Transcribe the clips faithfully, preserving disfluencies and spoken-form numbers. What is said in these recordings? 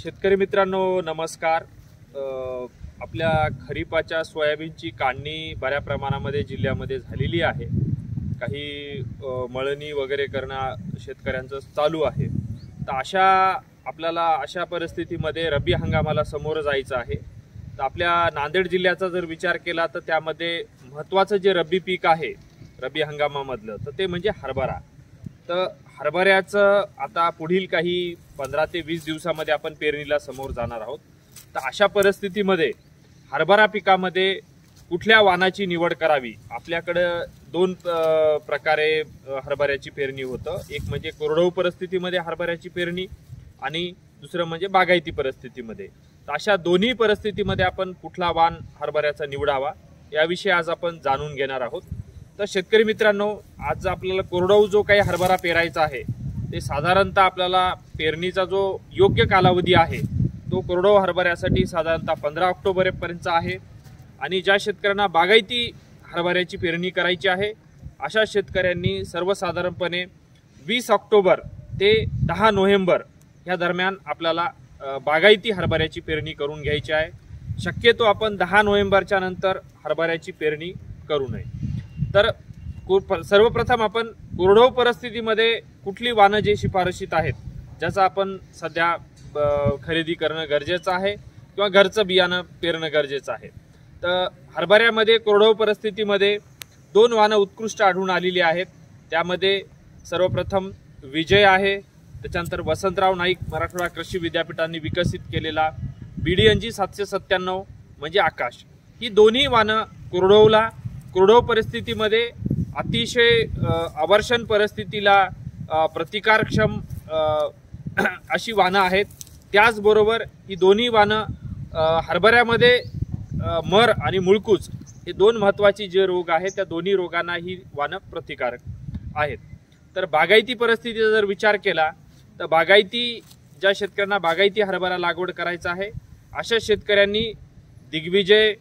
शेतकरी मित्रांनो नमस्कार। आपल्या खरीपाच्या सोयाबीनची काढणी बऱ्या प्रमाणामध्ये जिल्ह्यामध्ये झालेली आहे। काही मळणी वगैरे करणं शेतकऱ्यांचं चालू आहे। तर अशा आपल्याला अशा परिस्थितीमध्ये रब्बी हंगामाला समोर जायचं आहे। तर आपल्या नांदेड जिल्ह्याचा जर विचार केला तर त्यामध्ये महत्त्वाचं जे रब्बी पीक आहे रब्बी हंगामामधलं तर ते म्हणजे हरभरा। तर हरभऱ्याचं आता पुढील काही पंधरा ते वीस दिवसामध्ये आपण पेरणीला समोर जाणार आहोत। तर अशा परिस्थितीमध्ये हरभरा पिकामध्ये कुठल्या वाणाची निवड करावी, आपल्याकडे दोन प्रकारे हरभऱ्याची पेरणी होतं। एक म्हणजे कोरडवाहू परिस्थितीमध्ये हरभऱ्याची पेरणी आणि दुसरं म्हणजे बागायती परिस्थितीमध्ये। तर अशा दोन्ही परिस्थितीमध्ये आपण कुठला वाण हरभऱ्याचा निवडावा याविषयी आज आपण जाणून घेणार आहोत। तर शेतकरी मित्रांनो, आज आपल्याला कोरडवाहू जो काही हरभरा पेरायचा आहे ते साधारणतः आपल्याला पेरणीचा जो योग्य कालावधी आहे तो कोरडवाहू हरभऱ्यासाठी साधारणतः पंधरा ऑक्टोबर पर्यंत आहे। आणि ज्या शेतकऱ्यांना बागायती हरभऱ्याची पेरणी करायची आहे अशा शेतकऱ्यांनी सर्वसाधारणपणे वीस ऑक्टोबर ते दहा नोव्हेंबर या दरम्यान आपल्याला बागायती हरभऱ्याची पेरणी करून घ्यायची आहे। शक्यतो आपण दहा नोव्हेंबरच्या नंतर हरभऱ्याची पेरणी करू नये। तर सर्वप्रथम आपण कोरडवाहू परिस्थितीमध्ये कुठली वाणं जे शिफारशीत आहेत ज्याचा आपण सध्या खरेदी करणं गरजेचं आहे किंवा घरचं बियाणं पेरणं गरजेचं आहे। तर हरभऱ्यामध्ये कोरडवाहू परिस्थितीमध्ये दोन वाणं उत्कृष्ट आढळून आलेली आहेत। त्यामध्ये सर्वप्रथम विजय आहे, त्याच्यानंतर वसंतराव नाईक मराठवाडा कृषी विद्यापीठांनी विकसित केलेला बीडीएनजी सातशे सत्त्याण्णव म्हणजे आकाश। ही दोन्ही वाणं कोरडवाहूला कोरडवाहू परिस्थितीमध्ये अतिशय अवर्षण परिस्थितीला प्रतिकारक्षम अशी वाणं आहेत। त्याचबरोबर ही दोन्ही वाणं हरभऱ्यामध्ये मर आणि मुळकूच हे दोन महत्त्वाचे जे रोग आहेत त्या दोन्ही रोगांना ही वाणं प्रतिकारक आहेत। तर बागायती परिस्थितीचा जर विचार केला तर बागायती ज्या शेतकऱ्यांना बागायती हरभरा लागवड करायचा आहे अशा शेतकऱ्यांनी दिग्विजय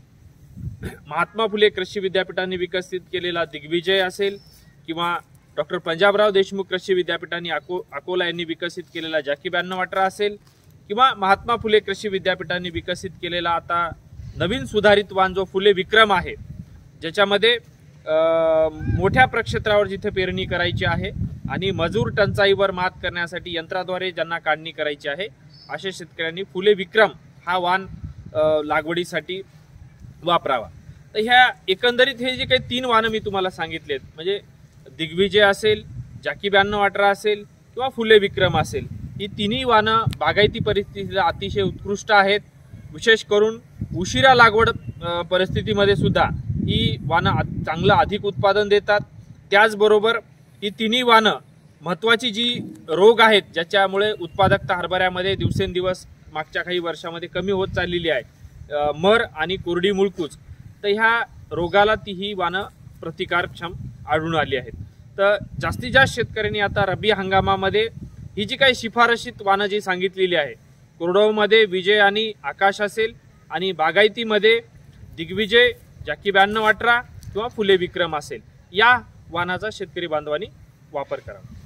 महात्मा फुले कृषी विद्यापीठांनी विकसित केलेला दिग्विजय असेल किंवा डॉक्टर पंजाबराव देशमुख कृषी विद्यापीठांनी अको अकोला यांनी विकसित केलेला जॅकी ब्याण्णव अठरा असेल किंवा महात्मा फुले कृषी विद्यापीठांनी विकसित केलेला आता नवीन सुधारित वाण जो फुले विक्रम आहे, ज्याच्यामध्ये मोठ्या प्रक्षेत्रावर जिथे पेरणी करायची आहे आणि मजूर टंचाईवर मात करण्यासाठी यंत्राद्वारे ज्यांना काढणी करायची आहे अशा शेतकऱ्यांनी फुले विक्रम हा वाण लागवडीसाठी वापरावा। तर ह्या एकंदरीत हे जे काही तीन वाणं मी तुम्हाला सांगितलेत म्हणजे दिग्विजय असेल, जॅकी ब्याण्णव अठरा असेल किंवा फुले विक्रम असेल, ही तिन्ही वाणं बागायती परिस्थितीला अतिशय उत्कृष्ट आहेत। विशेष करून उशिरा लागवड परिस्थितीमध्ये सुद्धा ही वाणं चांगलं अधिक उत्पादन देतात। त्याचबरोबर ही तिन्ही वाणं महत्त्वाची जी रोग आहेत ज्याच्यामुळे उत्पादकता हरभऱ्यामध्ये दिवसेंदिवस मागच्या काही वर्षामध्ये कमी होत चाललेली आहे, मर आणि कोरडी मुळकूच, तर ह्या रोगाला ती ही वाणं प्रतिकारक्षम आढळून आली आहेत। तर जास्तीत जास्त शेतकऱ्यांनी आता रब्बी हंगामामध्ये ही जी काही शिफारशीत वाणं जी सांगितलेली आहे कोरडवाहूमध्ये विजय आणि आकाश असेल आणि बागायतीमध्ये दिग्विजय, जॅकी ब्याण्णव अठरा किंवा फुले विक्रम असेल, या वाणाचा शेतकरी बांधवांनी वापर करावा।